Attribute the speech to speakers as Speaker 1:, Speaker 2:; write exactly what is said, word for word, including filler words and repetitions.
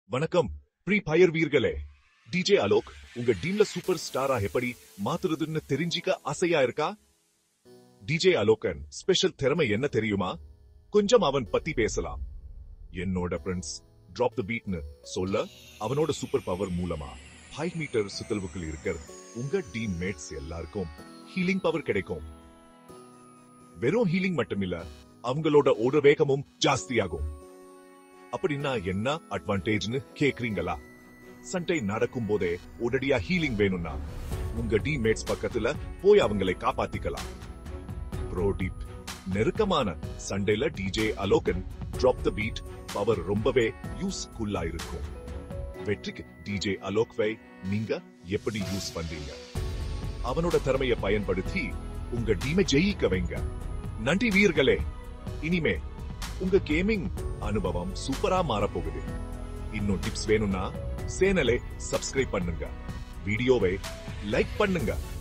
Speaker 1: வணக்கம் free fire வீர்களே. DJ Alok உங்க டீம்ல சூப்பர் ஸ்டாரா எப்படி மாத்துறதுன்னு தெரிஞ்சிக்க ஆசையா இருக்கா? டிஜே அலோகன் ஸ்பெஷல் திறமை என்ன தெரியுமா? கொஞ்சம் அவன் பத்தி பேசலாம். என்னோட ஃப்ரெண்ட்ஸ் டிராப் தி பீட்னு சொல்ல அவனோட சூப்பர் பவர் மூலமா ஃபைவ் மீட்டர் சுத்தல்வுக்குள் இருக்கிற உங்க டீம் மேட்ஸ் எல்லாருக்கும் ஹீலிங் பவர் கிடைக்கும். வெறும் ஹீலிங் மட்டுமில்ல, அவங்களோட ஓட வேகமும் ஜாஸ்தியாகும். அப்படின்னா என்ன அட்வான்டேஜ்னு கேக்குறீங்களா? சண்டை நடக்கும் போதே உடனடியா ஹீலிங் வேணும்னா உங்க டீம்மேட்ஸ் பக்கத்துல போய் அவங்களை காப்பாத்திக்கலாம். ப்ரோ டீப் நெருக்கமான சண்டையில டிஜே அலோகன் டிராப் தி பீட் பவர் ரொம்பவே யூஸ்ஃபுல்லா இருக்கும். வெற்றிக்கு டிஜே அலோக்வை நீங்க எப்படி யூஸ் பண்றீங்க? அவனோட திறமையை பயன்படுத்தி உங்க டீமை ஜெயிக்க வைங்க. நன்றி வீர்களே. இனிமே உங்க கேமிங் அனுபவம் சூப்பரா மாறப்போகுது. இன்னும் டிப்ஸ் வேணும்னா சேனலை சப்ஸ்கிரைப் பண்ணுங்க, வீடியோவை லைக் பண்ணுங்க.